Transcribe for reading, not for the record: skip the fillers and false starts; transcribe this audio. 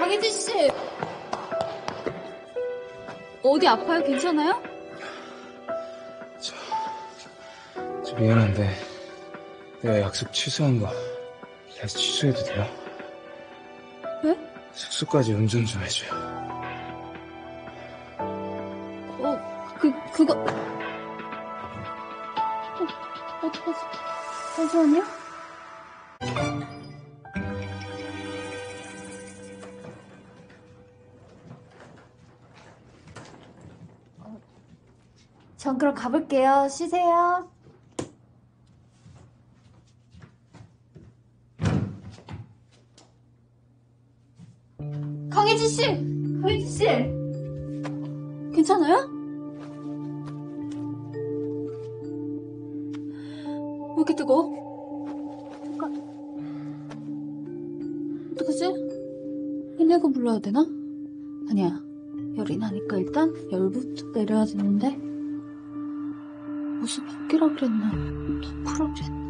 강혜진 씨! 어디 아파요? 괜찮아요? 저 미안한데 내가 약속 취소한 거 다시 취소해도 돼요? 왜? 숙소까지 운전 좀 해줘요. 그거... 어떡하지? 잠시만요. 전 그럼 가볼게요. 쉬세요. 강혜진 씨! 강혜진 씨! 괜찮아요? 왜 이렇게 뜨거워? 어떡하지? 119 불러야 되나? 아니야. 열이 나니까 일단 열부터 내려야 되는데 무슨 바뀌라 그랬나? 더 풀어 그랬나?